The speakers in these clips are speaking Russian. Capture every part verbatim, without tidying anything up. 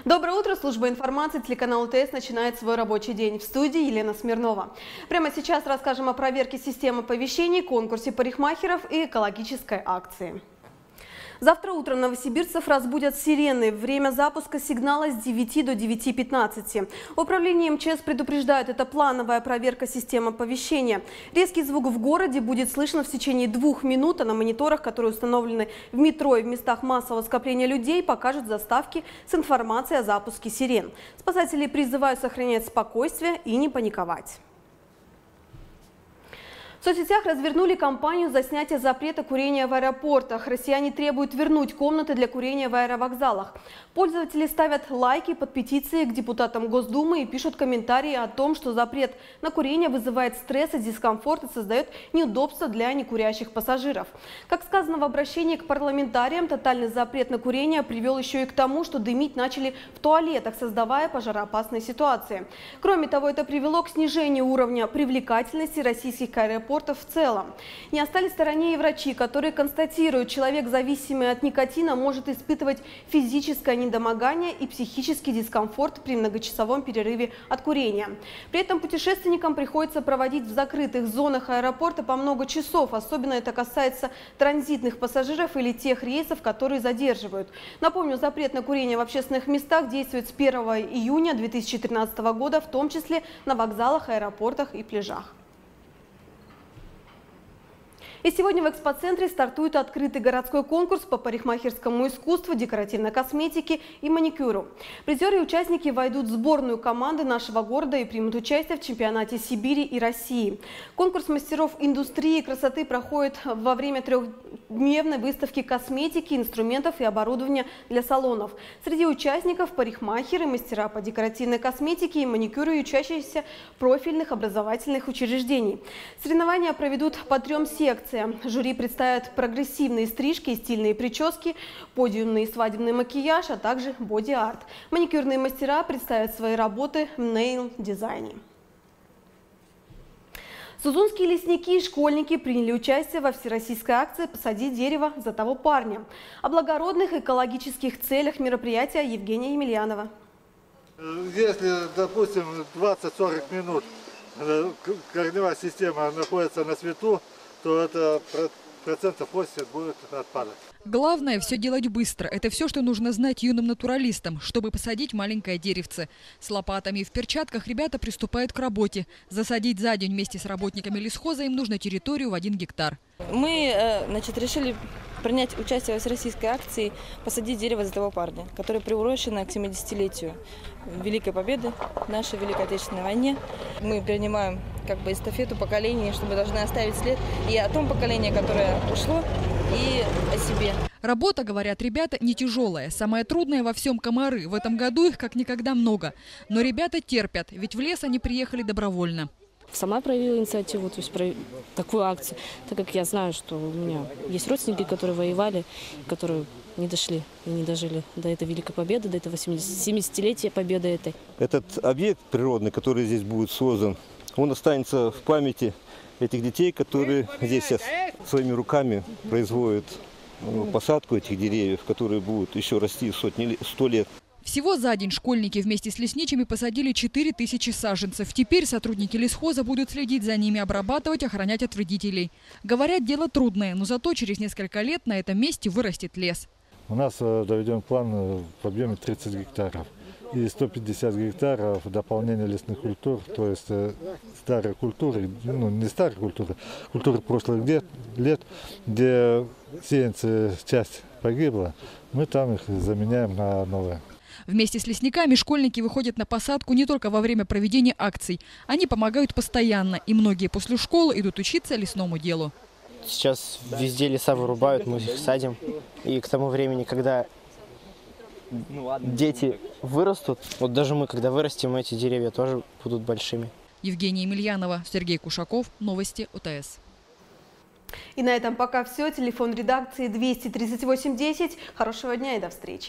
Доброе утро. Служба информации телеканала УТС начинает свой рабочий день. В студии Елена Смирнова. Прямо сейчас расскажем о проверке системы оповещений, конкурсе парикмахеров и экологической акции. Завтра утром новосибирцев разбудят сирены. Время запуска сигнала с девяти до девяти пятнадцати. Управление МЧС предупреждает, это плановая проверка системы оповещения. Резкий звук в городе будет слышно в течение двух минут, а на мониторах, которые установлены в метро и в местах массового скопления людей, покажут заставки с информацией о запуске сирен. Спасатели призывают сохранять спокойствие и не паниковать. В соцсетях развернули кампанию за снятие запрета курения в аэропортах. Россияне требуют вернуть комнаты для курения в аэровокзалах. Пользователи ставят лайки под петицией к депутатам Госдумы и пишут комментарии о том, что запрет на курение вызывает стресс и дискомфорт и создает неудобства для некурящих пассажиров. Как сказано в обращении к парламентариям, тотальный запрет на курение привел еще и к тому, что дымить начали в туалетах, создавая пожароопасные ситуации. Кроме того, это привело к снижению уровня привлекательности российских аэропортов в целом. Не остались в стороне и врачи, которые констатируют, человек, зависимый от никотина, может испытывать физическое недомогание и психический дискомфорт при многочасовом перерыве от курения. При этом путешественникам приходится проводить в закрытых зонах аэропорта по много часов. Особенно это касается транзитных пассажиров или тех рейсов, которые задерживают. Напомню, запрет на курение в общественных местах действует с первого июня две тысячи тринадцатого года, в том числе на вокзалах, аэропортах и пляжах. И сегодня в экспоцентре стартует открытый городской конкурс по парикмахерскому искусству, декоративной косметике и маникюру. Призеры и участники войдут в сборную команды нашего города и примут участие в чемпионате Сибири и России. Конкурс мастеров индустрии красоты проходит во время трехдневной выставки косметики, инструментов и оборудования для салонов. Среди участников парикмахеры, мастера по декоративной косметике и маникюру и учащиеся профильных образовательных учреждений. Соревнования проведут по трем секциям. Жюри представит прогрессивные стрижки и стильные прически, подиумный и свадебный макияж, а также боди-арт. Маникюрные мастера представят свои работы в нейл-дизайне. Сузунские лесники и школьники приняли участие во всероссийской акции «Посади дерево за того парня». О благородных экологических целях мероприятия Евгения Емельянова. Если, допустим, двадцать-сорок минут корневая система находится на свету, то это процентов восемьдесят будет отпадать. Главное – все делать быстро. Это все, что нужно знать юным натуралистам, чтобы посадить маленькое деревце. С лопатами и в перчатках ребята приступают к работе. Засадить за день вместе с работниками лесхоза им нужно территорию в один гектар. Мы значит, решили принять участие в всероссийской акции «Посадить дерево за того парня», которая приурочена к семидесятилетию Великой Победы в нашей Великой Отечественной войне. Мы перенимаем как бы эстафету поколений, чтобы должны оставить след и о том поколении, которое ушло, и о себе. Работа, говорят ребята, не тяжелая. Самое трудное во всем комары. В этом году их как никогда много. Но ребята терпят, ведь в лес они приехали добровольно. Сама проявила инициативу, то есть про такую акцию, так как я знаю, что у меня есть родственники, которые воевали, которые не дошли и не дожили до этой Великой Победы, до этого семидесятилетия Победы этой. Этот объект природный, который здесь будет создан, он останется в памяти этих детей, которые здесь сейчас своими руками производят посадку этих деревьев, которые будут еще расти сотни, сто лет. Всего за день школьники вместе с лесничими посадили четыре тысячи саженцев. Теперь сотрудники лесхоза будут следить за ними, обрабатывать, охранять от вредителей. Говорят, дело трудное, но зато через несколько лет на этом месте вырастет лес. У нас доведен план в объеме тридцать гектаров. И сто пятьдесят гектаров дополнения лесных культур, то есть старые культуры, ну не старые культуры, культуры прошлых лет, лет где сеянцы часть погибла, мы там их заменяем на новые. Вместе с лесниками школьники выходят на посадку не только во время проведения акций. Они помогают постоянно, и многие после школы идут учиться лесному делу. Сейчас везде леса вырубают, мы их садим. И к тому времени, когда дети вырастут, вот даже мы, когда вырастем, эти деревья тоже будут большими. Евгения Емельянова, Сергей Кушаков, новости УТС. И на этом пока все. Телефон редакции двести тридцать восемь десять. Хорошего дня и до встречи.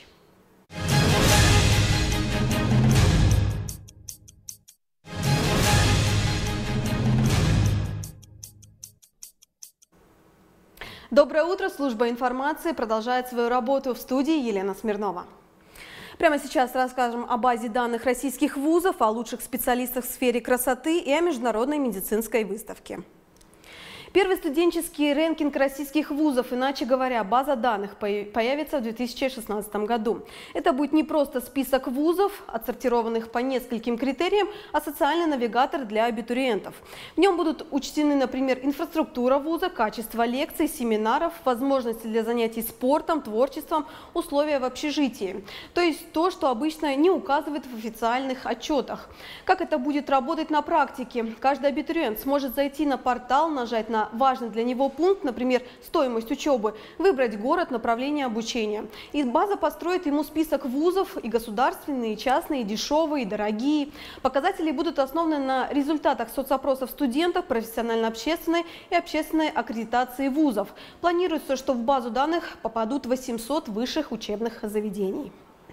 Доброе утро. Служба информации продолжает свою работу. В студии Елена Смирнова. Прямо сейчас расскажем о базе данных российских вузов, о лучших специалистах в сфере красоты и о международной медицинской выставке. Первый студенческий рэнкинг российских вузов, иначе говоря, база данных, появится в две тысячи шестнадцатом году. Это будет не просто список вузов, отсортированных по нескольким критериям, а социальный навигатор для абитуриентов. В нем будут учтены, например, инфраструктура вуза, качество лекций, семинаров, возможности для занятий спортом, творчеством, условия в общежитии. То есть то, что обычно не указывает в официальных отчетах. Как это будет работать на практике? Каждый абитуриент сможет зайти на портал, нажать на важный для него пункт, например, стоимость учебы, выбрать город, направление обучения. И база построит ему список вузов, и государственные, и частные, и дешевые, и дорогие. Показатели будут основаны на результатах соцопросов студентов, профессионально-общественной и общественной аккредитации вузов. Планируется, что в базу данных попадут восемьсот высших учебных заведений.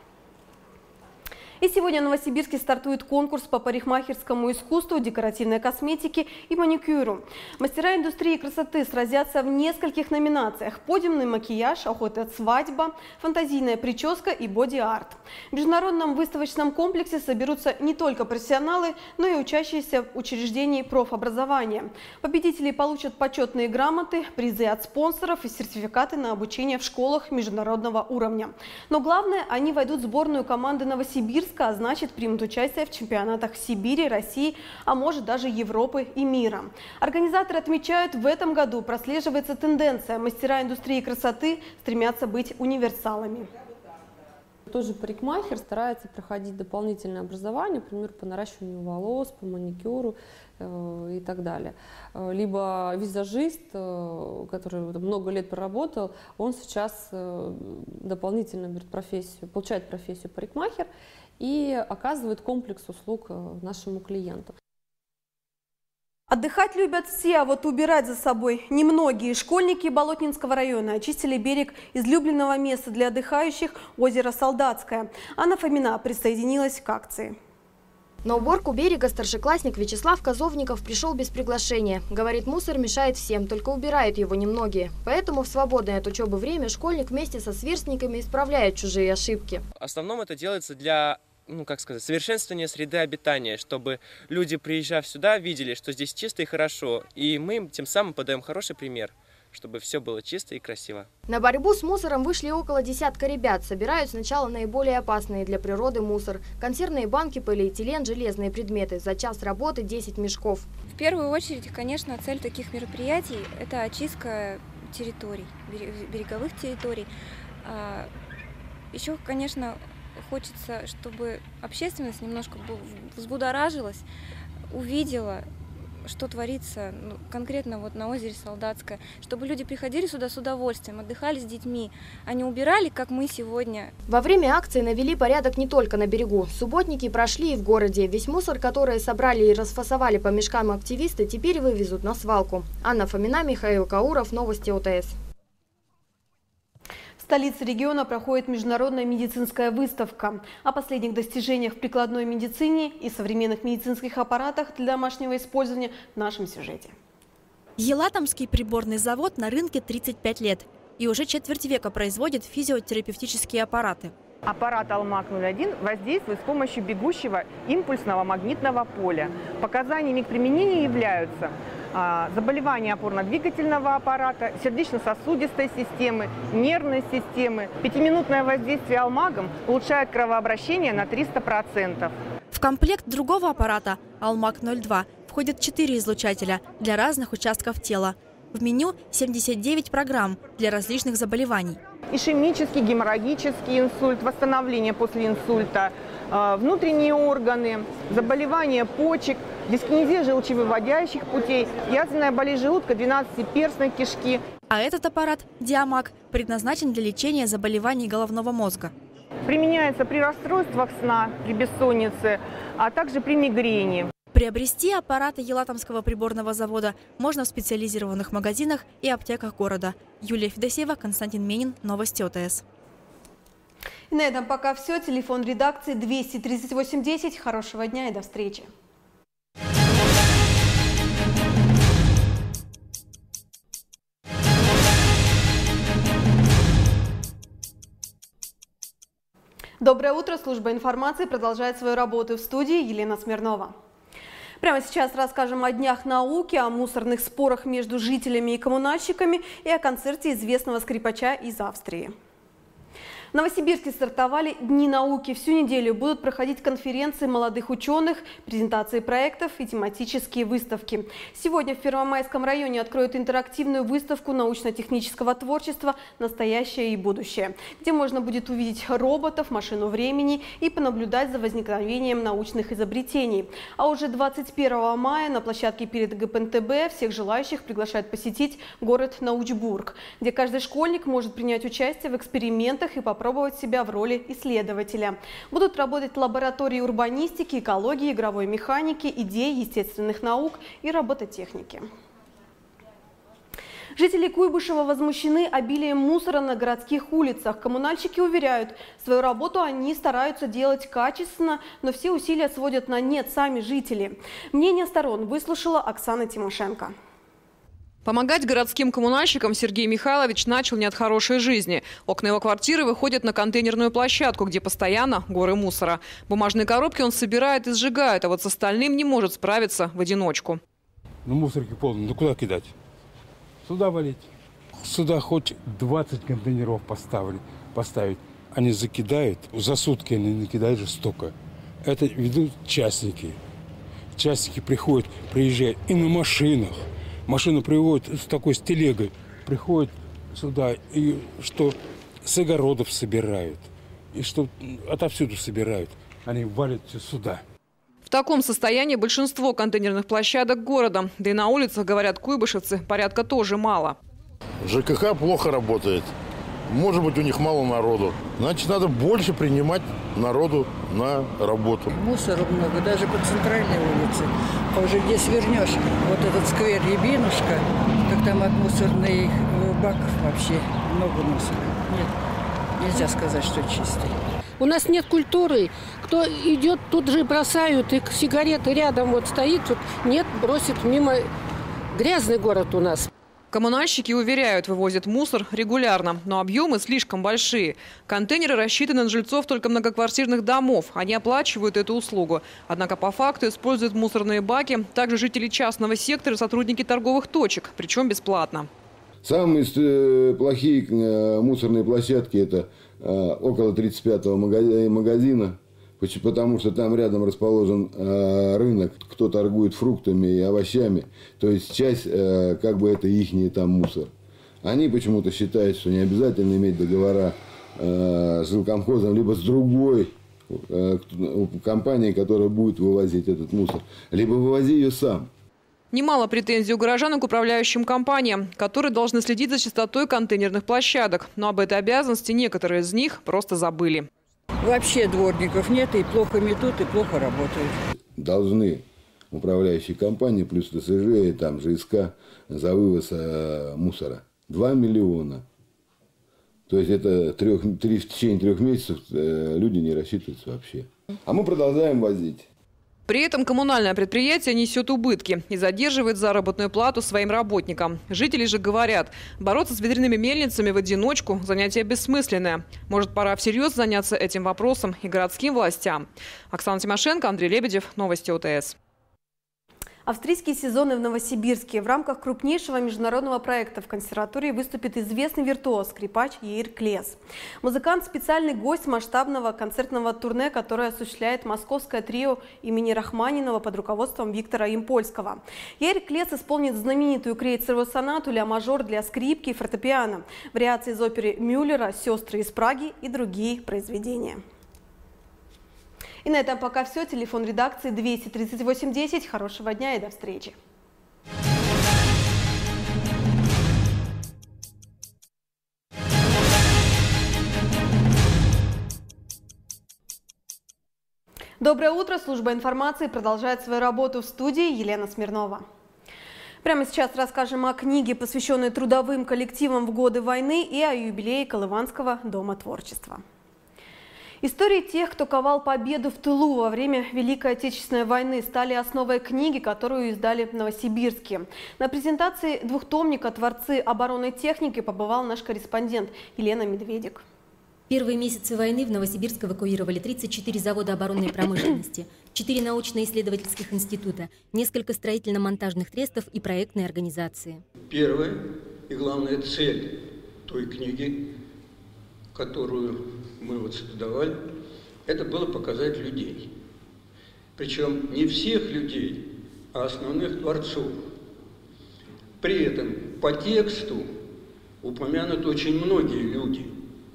И сегодня в Новосибирске стартует конкурс по парикмахерскому искусству, декоративной косметике и маникюру. Мастера индустрии красоты сразятся в нескольких номинациях: подиумный макияж, охота, свадьба, фантазийная прическа и боди-арт. В международном выставочном комплексе соберутся не только профессионалы, но и учащиеся в учреждении профобразования. Победители получат почетные грамоты, призы от спонсоров и сертификаты на обучение в школах международного уровня. Но главное, они войдут в сборную команды Новосибирска, а значит, примут участие в чемпионатах Сибири, России, а может даже Европы и мира. Организаторы отмечают, в этом году прослеживается тенденция: мастера индустрии красоты стремятся быть универсалами. Тот же парикмахер старается проходить дополнительное образование, например, по наращиванию волос, по маникюру э, и так далее. Либо визажист, э, который много лет проработал, он сейчас э, дополнительно берет профессию, получает профессию парикмахер и оказывает комплекс услуг нашему клиенту. Отдыхать любят все, а вот убирать за собой немногие. Школьники Болотнинского района очистили берег излюбленного места для отдыхающих – озеро Солдатское. Анна Фомина присоединилась к акции. На уборку берега старшеклассник Вячеслав Козовников пришел без приглашения. Говорит, мусор мешает всем, только убирают его немногие. Поэтому в свободное от учебы время школьник вместе со сверстниками исправляет чужие ошибки. В основном это делается для, ну как сказать, совершенствования среды обитания, чтобы люди, приезжав сюда, видели, что здесь чисто и хорошо. И мы им тем самым подаем хороший пример, чтобы все было чисто и красиво. На борьбу с мусором вышли около десятка ребят. Собирают сначала наиболее опасные для природы мусор. Консервные банки, полиэтилен, железные предметы. За час работы десять мешков. В первую очередь, конечно, цель таких мероприятий – это очистка территорий, береговых территорий. Еще, конечно, хочется, чтобы общественность немножко взбудоражилась, увидела, что творится ну, конкретно вот на озере Солдатское, чтобы люди приходили сюда с удовольствием, отдыхали с детьми, а не убирали, как мы сегодня. Во время акции навели порядок не только на берегу. Субботники прошли и в городе. Весь мусор, который собрали и расфасовали по мешкам активисты, теперь вывезут на свалку. Анна Фомина, Михаил Кауров, новости ОТС. В столице региона проходит международная медицинская выставка. О последних достижениях в прикладной медицине и современных медицинских аппаратах для домашнего использования в нашем сюжете. Елатомский приборный завод на рынке тридцать пять лет и уже четверть века производит физиотерапевтические аппараты. Аппарат Алмак ноль один воздействует с помощью бегущего импульсного магнитного поля. Показаниями к применению являются заболевания опорно-двигательного аппарата, сердечно-сосудистой системы, нервной системы. Пятиминутное воздействие алмагом улучшает кровообращение на триста процентов. В комплект другого аппарата Алмак ноль два входят четыре излучателя для разных участков тела. В меню семьдесят девять программ для различных заболеваний. Ишемический, геморрагический инсульт, восстановление после инсульта, внутренние органы, заболевания почек, дискинезия желчевыводящих путей, язвенная болезнь желудка, двенадцатиперстной кишки. А этот аппарат Диамаг предназначен для лечения заболеваний головного мозга. Применяется при расстройствах сна, при бессоннице, а также при мигрени. Приобрести аппараты Елатомского приборного завода можно в специализированных магазинах и аптеках города. Юлия Федосеева, Константин Менин, новости ОТС. И на этом пока все. Телефон редакции двести тридцать восемь десять. Хорошего дня и до встречи. Доброе утро. Служба информации продолжает свою работу. В студии Елена Смирнова. Прямо сейчас расскажем о днях науки, о мусорных спорах между жителями и коммунальщиками и о концерте известного скрипача из Австрии. В Новосибирске стартовали Дни науки. Всю неделю будут проходить конференции молодых ученых, презентации проектов и тематические выставки. Сегодня в Первомайском районе откроют интерактивную выставку научно-технического творчества «Настоящее и будущее», где можно будет увидеть роботов, машину времени и понаблюдать за возникновением научных изобретений. А уже двадцать первого мая на площадке перед гэ пэ эн тэ бэ всех желающих приглашают посетить город Научбург, где каждый школьник может принять участие в экспериментах и попробовать попробовать себя в роли исследователя. Будут работать лаборатории урбанистики, экологии, игровой механики, идей, естественных наук и робототехники. Жители Куйбышева возмущены обилием мусора на городских улицах. Коммунальщики уверяют, свою работу они стараются делать качественно, но все усилия сводят на нет сами жители. Мнение сторон выслушала Оксана Тимошенко. Помогать городским коммунальщикам Сергей Михайлович начал не от хорошей жизни. Окна его квартиры выходят на контейнерную площадку, где постоянно горы мусора. Бумажные коробки он собирает и сжигает, а вот с остальным не может справиться в одиночку. Ну мусорки полные, ну куда кидать? Сюда валить. Сюда хоть двадцать контейнеров поставили, поставить. Они закидают, за сутки они накидают же столько. Это ведут частники. Частники приходят, приезжают и на машинах. Машину приводят с такой с телегой, приходят сюда, и что с огородов собирают, и что отовсюду собирают. Они валят все сюда. В таком состоянии большинство контейнерных площадок города. Да и на улицах, говорят куйбышевцы, порядка тоже мало. жэ ка ха плохо работает. Может быть, у них мало народу. Значит, надо больше принимать народу на работу. Мусора много, даже по центральной улице. А уже где свернешь, вот этот сквер Рябинушка, как там от мусорных баков вообще много мусора. Нет, нельзя сказать, что чистый. У нас нет культуры. Кто идет, тут же бросают, и сигареты рядом вот стоит, тут нет, бросит мимо. Грязный город у нас. Коммунальщики уверяют, вывозят мусор регулярно, но объемы слишком большие. Контейнеры рассчитаны на жильцов только многоквартирных домов. Они оплачивают эту услугу. Однако по факту используют мусорные баки также жители частного сектора и сотрудники торговых точек, причем бесплатно. Самые плохие мусорные площадки – это около тридцать пятого магазина. Потому что там рядом расположен э, рынок, кто торгует фруктами и овощами. То есть часть, э, как бы это ихний там мусор. Они почему-то считают, что не обязательно иметь договора э, с жилкомхозом, либо с другой э, компанией, которая будет вывозить этот мусор. Либо вывози ее сам. Немало претензий у горожан к управляющим компаниям, которые должны следить за чистотой контейнерных площадок. Но об этой обязанности некоторые из них просто забыли. Вообще дворников нет, и плохо метут, и плохо работают. Должны управляющие компании плюс тэ эс жэ и там жэ эс ка за вывоз э, мусора. Два миллиона. То есть это трех, три, в течение трех месяцев э, люди не рассчитываются вообще. А мы продолжаем возить. При этом коммунальное предприятие несет убытки и задерживает заработную плату своим работникам. Жители же говорят, бороться с ветряными мельницами в одиночку – занятие бессмысленное. Может, пора всерьез заняться этим вопросом и городским властям. Оксана Тимошенко, Андрей Лебедев, новости о тэ эс. Австрийские сезоны в Новосибирске. В рамках крупнейшего международного проекта в консерватории выступит известный виртуоз, скрипач Яир Клес. Музыкант – специальный гость масштабного концертного турне, которое осуществляет московское трио имени Рахманинова под руководством Виктора Импольского. Яир Клес исполнит знаменитую крейцерову сонату ля-мажор для скрипки и фортепиано, вариации из оперы Мюллера, «Сестры из Праги» и другие произведения. И на этом пока все. Телефон редакции двести тридцать восемь десять. Хорошего дня и до встречи. Доброе утро. Служба информации продолжает свою работу. В студии Елена Смирнова. Прямо сейчас расскажем о книге, посвященной трудовым коллективам в годы войны, и о юбилее Колыванского дома творчества. Истории тех, кто ковал победу в тылу во время Великой Отечественной войны, стали основой книги, которую издали в Новосибирске. На презентации двухтомника «Творцы оборонной техники» побывал наш корреспондент Елена Медведик. первые месяцы войны в Новосибирск эвакуировали тридцать четыре завода оборонной промышленности, четыре научно-исследовательских института, несколько строительно-монтажных трестов и проектные организации. Первая и главная цель той книги, которую мы вот создавали, это было показать людей. Причем не всех людей, а основных творцов. При этом по тексту упомянуты очень многие люди.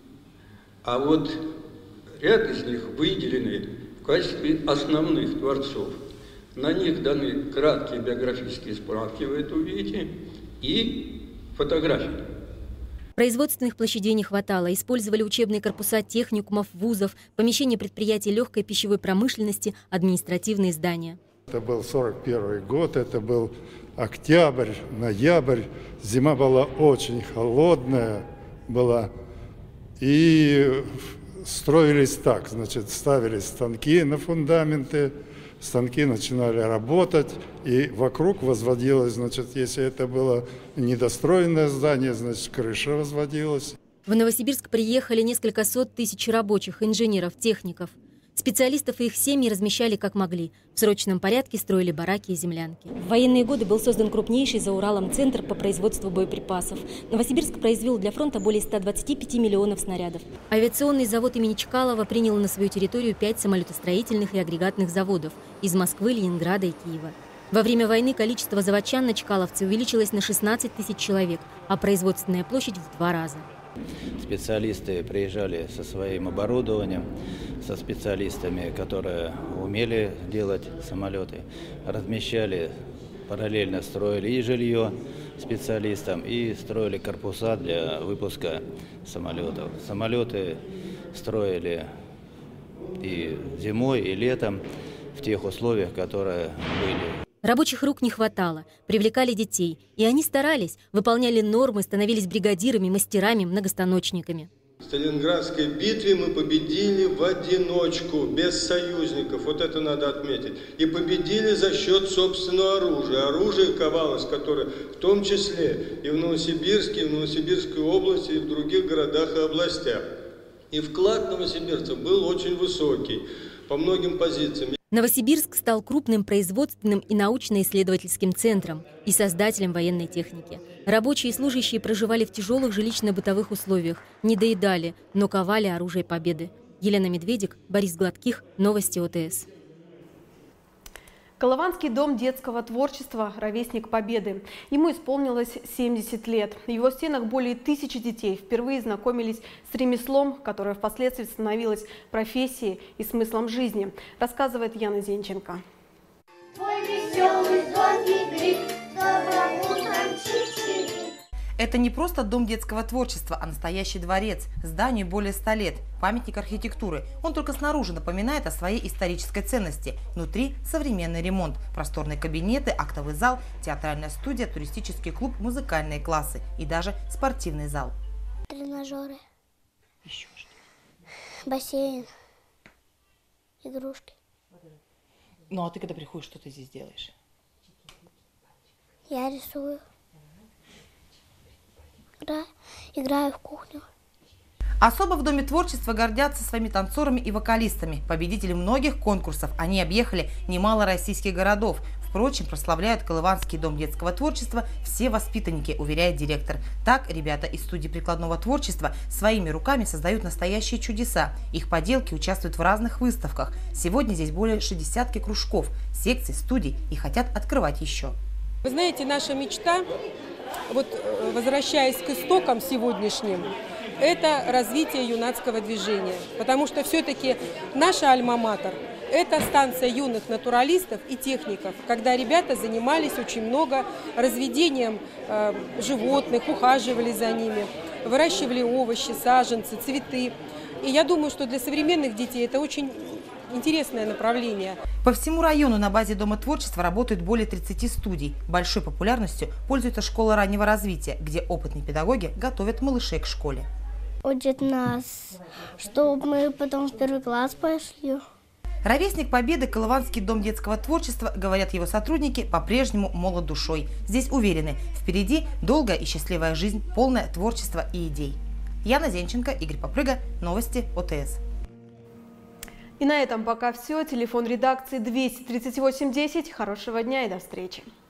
А вот ряд из них выделены в качестве основных творцов. На них даны краткие биографические справки, вы это увидите, и фотографии. Производственных площадей не хватало, использовали учебные корпуса техникумов, вузов, помещения предприятий легкой пищевой промышленности, административные здания. Это был сорок первый год, это был октябрь, ноябрь, зима была очень холодная была. И строились так, значит, ставились станки на фундаменты, станки начинали работать, и вокруг возводилось, значит, если это было недостроенное здание, значит, крыша возводилась. В Новосибирск приехали несколько сот тысяч рабочих, инженеров, техников. Специалистов и их семьи размещали как могли. В срочном порядке строили бараки и землянки. В военные годы был создан крупнейший за Уралом центр по производству боеприпасов. Новосибирск произвел для фронта более ста двадцати пяти миллионов снарядов. Авиационный завод имени Чкалова принял на свою территорию пять самолетостроительных и агрегатных заводов из Москвы, Ленинграда и Киева. Во время войны количество заводчан на Чкаловце увеличилось на шестнадцать тысяч человек, а производственная площадь в два раза. Специалисты приезжали со своим оборудованием, со специалистами, которые умели делать самолеты, размещали, параллельно строили и жилье специалистам, и строили корпуса для выпуска самолетов. Самолеты строили и зимой, и летом в тех условиях, которые были. Рабочих рук не хватало, привлекали детей, и они старались, выполняли нормы, становились бригадирами, мастерами, многостаночниками. В Сталинградской битве мы победили в одиночку, без союзников, вот это надо отметить. И победили за счет собственного оружия. Оружие ковалось, которое в том числе и в Новосибирске, и в Новосибирской области, и в других городах и областях. И вклад новосибирцев был очень высокий по многим позициям. Новосибирск стал крупным производственным и научно-исследовательским центром и создателем военной техники. Рабочие и служащие проживали в тяжелых жилищно-бытовых условиях, не доедали, но ковали оружие победы. Елена Медведик, Борис Гладких, Новости ОТС. Колыванский дом детского творчества «Ровесник Победы». Ему исполнилось семьдесят лет. В его стенах более тысячи детей впервые знакомились с ремеслом, которое впоследствии становилось профессией и смыслом жизни, рассказывает Яна Зенченко. Это не просто дом детского творчества, а настоящий дворец. Зданию более ста лет. Памятник архитектуры. Он только снаружи напоминает о своей исторической ценности. Внутри современный ремонт. Просторные кабинеты, актовый зал, театральная студия, туристический клуб, музыкальные классы и даже спортивный зал. Тренажеры. Еще что? Бассейн. Игрушки. Ну а ты когда приходишь, что ты здесь делаешь? Я рисую. Играю, играю в кухню. Особо в Доме творчества гордятся своими танцорами и вокалистами. Победители многих конкурсов. Они объехали немало российских городов. Впрочем, прославляют Колыванский дом детского творчества все воспитанники, уверяет директор. Так, ребята из студии прикладного творчества своими руками создают настоящие чудеса. Их поделки участвуют в разных выставках. Сегодня здесь более шестидесятки кружков, секций, студий и хотят открывать еще. Вы знаете, наша мечта, вот возвращаясь к истокам сегодняшним, это развитие юнацкого движения. Потому что все-таки наша альма-матер – это станция юных натуралистов и техников, когда ребята занимались очень много разведением э, животных, ухаживали за ними, выращивали овощи, саженцы, цветы. И я думаю, что для современных детей это очень интересное направление. По всему району на базе Дома творчества работают более тридцати студий. Большой популярностью пользуется школа раннего развития, где опытные педагоги готовят малышей к школе. Учат нас, чтобы мы потом в первый класс пошли. Ровесник Победы, Колыванский дом детского творчества, говорят его сотрудники, по-прежнему молод душой. Здесь уверены, впереди долгая и счастливая жизнь, полная творчества и идей. Яна Зенченко, Игорь Попрыга. Новости ОТС. И на этом пока все. Телефон редакции двести тридцать восемь десять. Хорошего дня и до встречи.